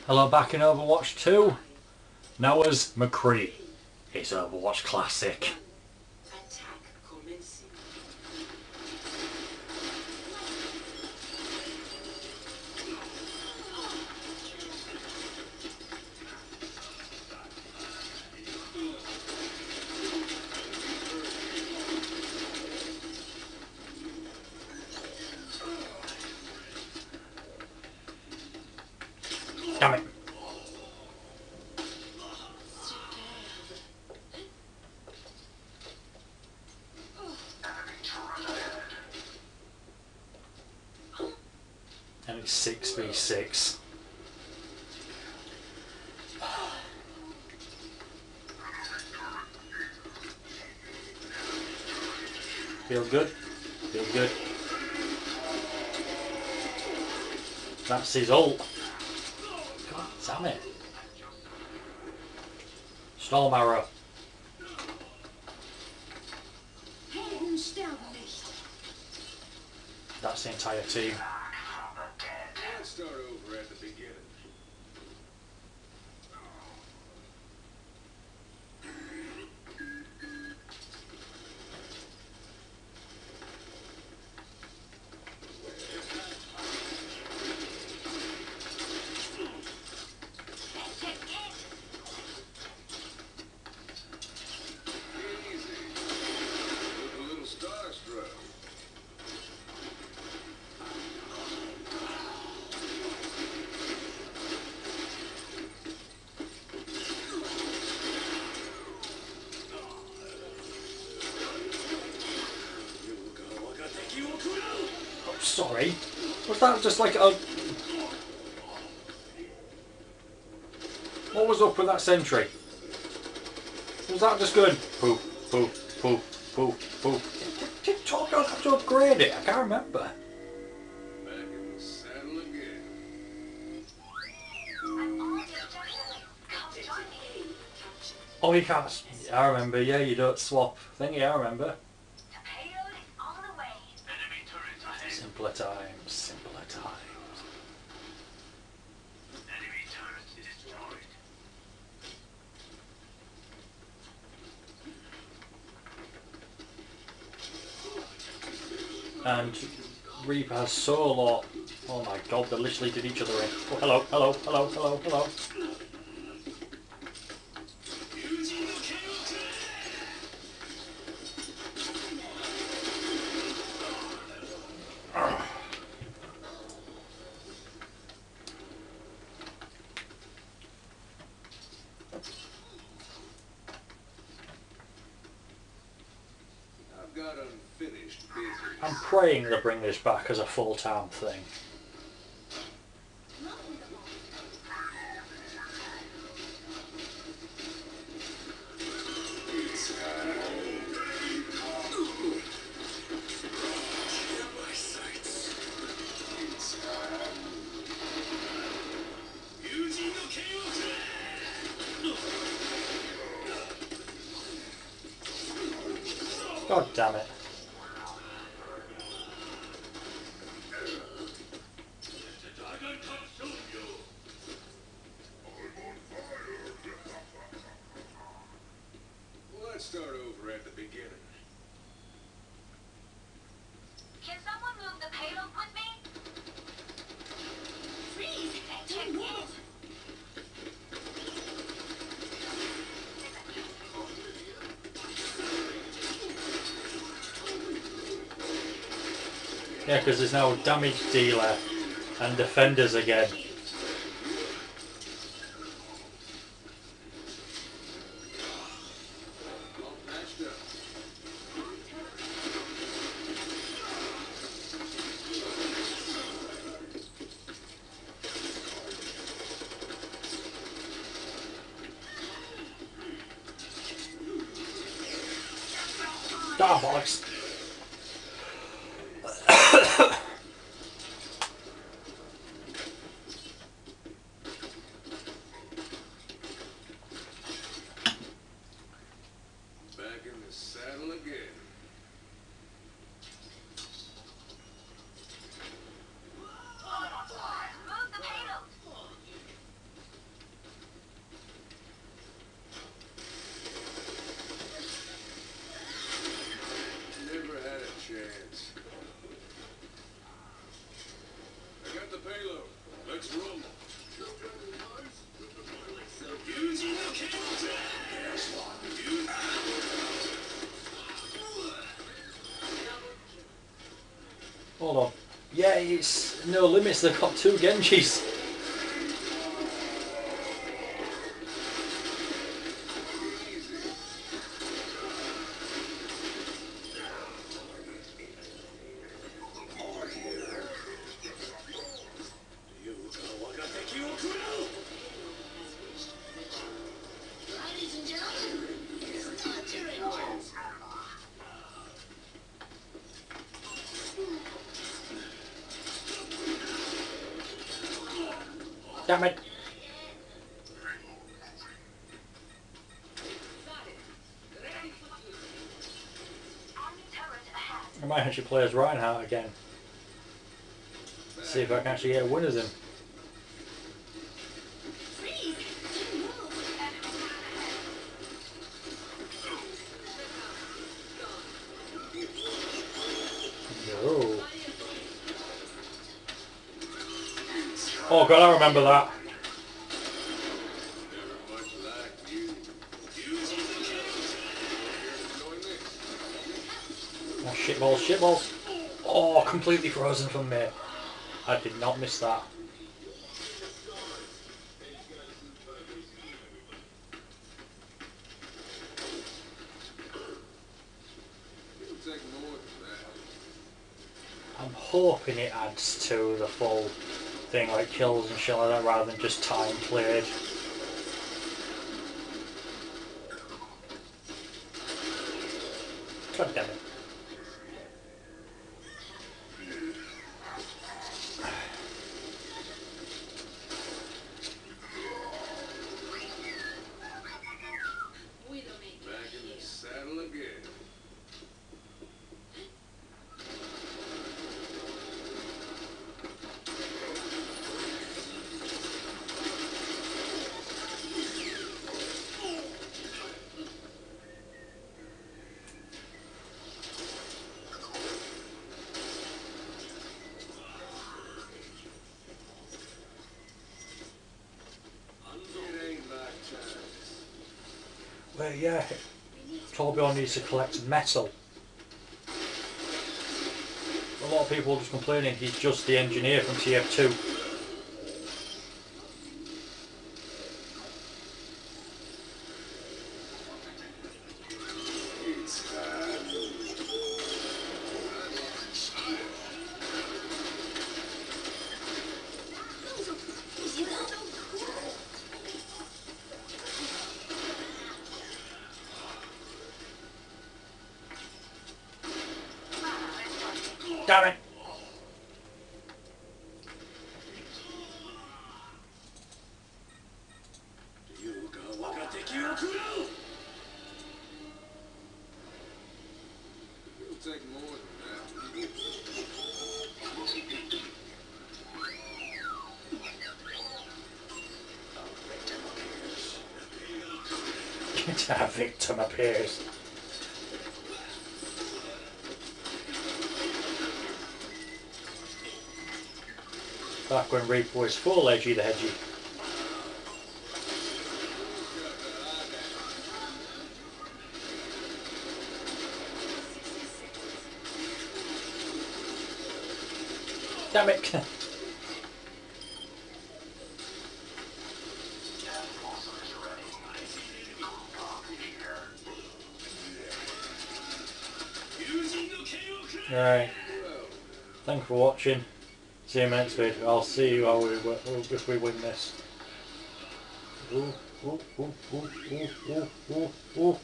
Hello, back in Overwatch 2. Noah's McCree. It's Overwatch Classic. Damn it. And it's 6v6. Feel good? Feel good. That's his ult. God damn it. Storm arrow. That's the entire team. Let's start over at the beginning. Easy. Look a little starstruck. Oh, sorry. Was that just like a... What was up with that sentry? Was that just good? Poof, poof, poof, poof, poof. TikTok, I'll have to upgrade it. I can't remember. Back in the saddle again. Oh, you can't... I remember, yeah, you don't swap. Thingy, I remember. Simpler times, simpler times. And Reaper has solo. Oh my god, they literally did each other in. Oh, hello, hello, hello, hello, hello. I've got unfinished business. I'm praying they bring this back as a full-time thing. God damn it. Let's start over at the beginning. Can someone move the payload with me? Freeze! Check it! Yeah, because there's now damage dealer and defenders again. All patched up. Ah, bollocks. Back in the saddle again. Move the payload! Hold on. Yeah, it's No Limits. They've got 2 Genjis. Ladies and gentlemen, start your engines. Damn it. Enemy turret ahead. I might actually play as Reinhardt again. See if I can actually get winners in. Freeze! Didn't move. Enemy turret ahead. No. Oh god, I remember that. Never much like you. Enjoying this. Oh, shitballs, shitballs. Oh, completely frozen from me. I did not miss that. It'll take more than that. I'm hoping it adds to the full thing, like kills and shit like that, rather than just time played. God damn it. Back in the saddle again. It ain't like China. Well, yeah, Torbjorn needs to collect metal. A lot of people are just complaining he's just the engineer from TF2. Damn it! It'll take more than that. Our victim appears. Back when Reaper was full edgy the hedgy. Damn it! Alright. Thank you for watching. See you next video. I'll see you how if we win this. Ooh, ooh, ooh, ooh, ooh, ooh, ooh, ooh.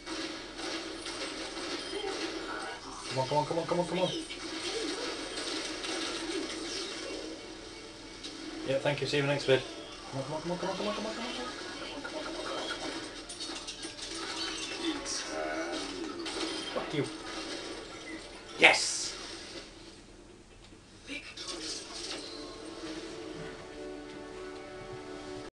Come on, come on, come on, come on, come on. Yeah, thank you. See you next vid. Come on, come on, come on, come on, come on, come on, come on, come on. Fuck you. Yes!